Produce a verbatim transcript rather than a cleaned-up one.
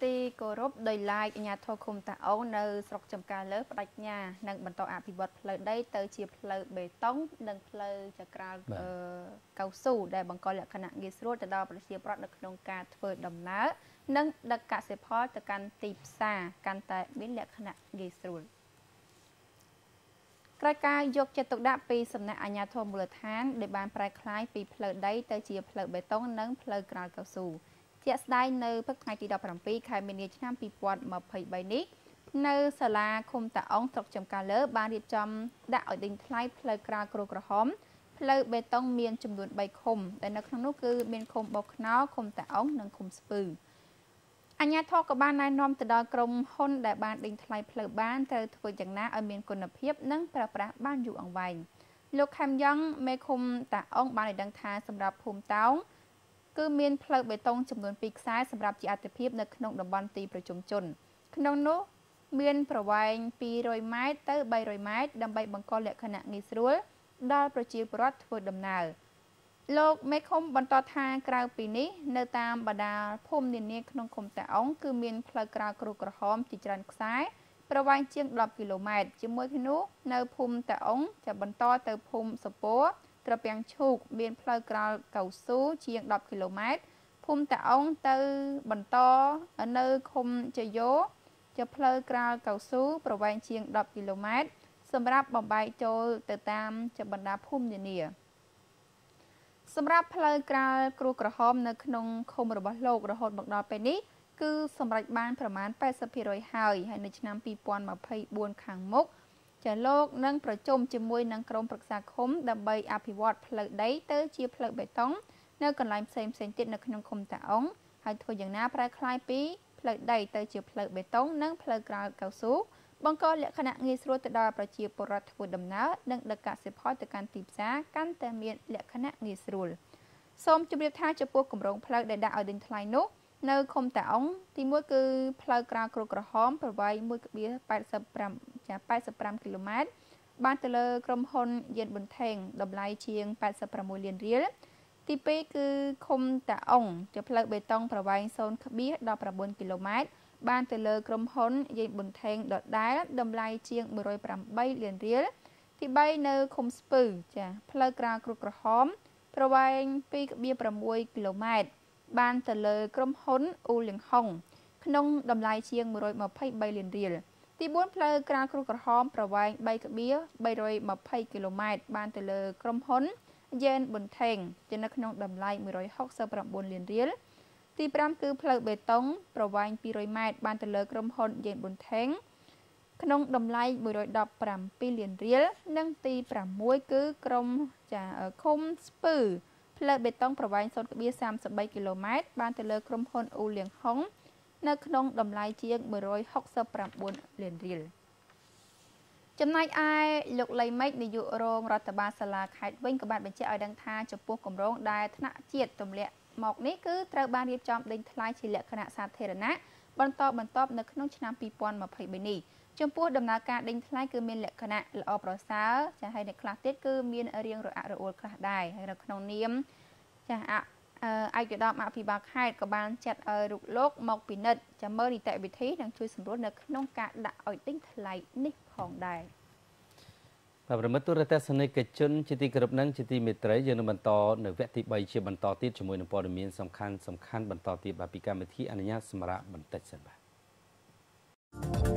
ទីគោរពដោយឡែកអាញាធរឃុំតាអូននៅស្រុកចំការលើបដិញ្ញានិងបន្តអភិវឌ្ឍផ្លូវដីទៅជាផ្លូវបេតុងនិងផ្លូវចក្រាលកៅស៊ូដែលបង្កលក្ខណៈងាយស្រួលទៅដល់ប្រជាពលរដ្ឋនៅក្នុងការធ្វើដំណើរនិងដឹកកសិផលទៅកាន់ទីផ្សារកាន់តែមានលក្ខណៈងាយស្រួលក្រោយការយកចិត្តទុកដាក់ពីសំណាក់អាជ្ញាធរមូលដ្ឋានដែលបានប្រែក្លាយពីផ្លូវដីទៅជាផ្លូវបេតុងនិងផ្លូវក្រាលកៅស៊ូជាក់ស្ដែងនៅព្រឹកថ្ងៃទីដប់ប្រាំពីរខែមីនាឆ្នាំពីរពាន់ម្ភៃបីនេះនៅសាលាឃុំតាអុងស្រុកចំការលើបានរៀបចំដាក់ឲ្យដេញថ្លៃផ្លូវក្រាលគ្រូក្រហមផ្លូវបេតុងមានចំនួនបីឃុំដែលនៅក្នុងនោះគឺមានឃុំបោកខ្នោឃុំតាអុងនិងឃុំស្ពឺអាជ្ញាធរក៏បានណែនាំទៅដល់ក្រុមហ៊ុនដែលបានដេញថ្លៃផ្លូវបានត្រូវធ្វើយ៉ាងណាឲ្យមានគុណភាពនិងប្រើប្រាស់បានយូរអង្វែងលោកខេមយ៉ងមេឃុំតាអុងបានឲ្យដឹងថាសម្រាប់ភូមិតោងគឺមានផ្លូវបេតុងចំនួនពីរខ្សែសម្រាប់ជាអាទិភាពនៅក្នុងតំបន់ទីប្រជុំជនក្នុងនោះមានប្រវែងពីររយម៉ែត្រទៅបីរយម៉ែត្រដើម្បីបង្កលក្ខណៈងាយស្រួលដល់ប្រជាពលរដ្ឋធ្វើដំណើរលោកមេឃុំបន្តថាក្រៅពីនេះនៅតាមបណ្ដាភូមិនានាក្នុងឃុំតាអុងគឺមានផ្លូវក្រាលគ្រូក្រហមជាច្រើនខ្សែប្រវែងជាងដប់គីឡូម៉ែត្រជាមួយគ្នានោះនៅភូមិតាអុងจะបន្តទៅភូមិសពោត្រពាំងឈូកមានផ្លូវក្រាលកៅស៊ូជាងដប់គីឡូម៉ែត្រភូមិតាអុងទៅបន្តនៅឃុំជយោជាផ្លូវក្រាលកៅស៊ូប្រវែងជាងដប់គីឡូម៉ែត្រសម្រាប់បំបែកចូលទៅតាមជាបណ្ដាភូមិនានាសម្រាប់ផ្លូវក្រាលគ្រូក្រហមនៅក្នុងឃុំរបស់លោករហូតមកដល់ពេលនេះគឺសម្រេចបានប្រមាណแปดสิบភាគរយហើយហើយនៅឆ្នាំពីរពាន់ម្ភៃបួនខាងមុខចាលោកនឹងប្រជុំជាមួយនឹងក្រុមប្រឹក្សាឃុំដើម្បីអភិវឌ្ឍផ្លូវដីទៅជាផ្លូវបេតុងនៅកន្លែងផ្សេងផ្សេងទៀតនៅក្នុងឃុំតាអុងហើយធ្វើយ៉ាងណាប្រែក្លាយពីផ្លូវដីទៅជាផ្លូវបេតុងនិងផ្លូវក្រាលកៅស៊ូបង្កលក្ខណៈងាយស្រួលទៅដល់ប្រជាពលរដ្ឋធ្វើដំណើរនិងដឹកកសិផលទៅកាន់ទីផ្សារកាន់តែមានលក្ខណៈងាយស្រួលសូមជម្រាបថាចំពោះគម្រោងផ្លូវដែលដាក់ឲ្យដេញថ្លៃនោះនៅឃុំតាអុងទីមួយគឺផ្លូវក្រាលគ្រូក្រហមប្រវែងមួយភាគីeighty-fiveចាeighty-fiveគីឡូម៉ែត្របានទៅលើក្រុមហ៊ុនយិនប៊ុនថេងតម្លៃជាងeighty-sixលានរៀលទីពីរគឺឃុំតាអុងជាផ្លូវបេតុងប្រវែងzero point one nineគីឡូម៉ែត្របានទៅលើក្រុមហ៊ុនយិនប៊ុនថេងដដែលតម្លៃជាងone hundred eightលានរៀលទីបីនៅឃុំស្ពឺចាផ្លូវក្រាលគ្រូក្រហមប្រវែងtwo point sixគីឡូម៉ែត្របានទៅលើក្រុមហ៊ុនអ៊ូលៀងហុងក្នុងតម្លៃជាងone hundred twenty-threeលានរៀលទីបួនផ្លូវក្រាលគ្រូក្រហមប្រវែងthree point three two zeroគីឡូម៉ែត្របានទៅលើក្រុមហ៊ុនយេនប៊ុនថេងជានៅក្នុងតម្លៃone hundred sixty-nineលានរៀលទីfiveគឺផ្លូវបេតុងប្រវែងtwo hundredម៉ែត្របានទៅលើក្រុមហ៊ុនយេនប៊ុនថេងក្នុងតម្លៃone hundred seventeenលានរៀលនិងទីsixគឺក្រុមចាឃុំស្ពឺផ្លូវបេតុងប្រវែងzero point thirty-threeគីឡូម៉ែត្របានទៅលើក្រុមហ៊ុនអ៊ូលៀងហុងនៅក្នុងតម្លៃជាងone hundred sixty-nineលានរៀលចំណែកឯលោកលីមេឃនាយករងរដ្ឋបាលសាលាខេត្តវិញក៏បានបញ្ជាក់ឲ្យដឹងថាចំពោះគម្រោងដែលថ្នាក់ជាតិទម្លាក់មកនេះគឺត្រូវបានរៀបចំដេញថ្លៃជាលក្ខណៈសាធារណៈបន្តបន្ទាប់នៅក្នុងឆ្នាំtwo thousand twenty-threeនេះចំពោះដំណើរការដេញថ្លៃគឺមានលក្ខណៈល្អប្រសើរចាហើយនៅខ្លះទៀតគឺមានរៀងរអាក់រអួលខ្លះដែរហើយនៅក្នុងនាមចាឯកឧត្តមអភិបាលខេត្តក៏បានចាត់ឲ្យរូបលោកមកពិនិត្យចាំមើលនីតិវិធីនិងជួយសម្រួលនៅក្នុងការដាក់ឲ្យដេញថ្លៃនេះផងដែរបាទប្រមិត្តទូរទស្សនិកជនជាទីគោរពនិងជាទីមេត្រីយើងនឹងបន្តនៅវគ្គទី3ជាបន្តទៀតជាមួយនឹងព័ត៌មានសំខាន់សំខាន់បន្តទៀតបាទពីកម្មវិធីអនុញ្ញាតសម្រាប់បន្តិចសិនបាទ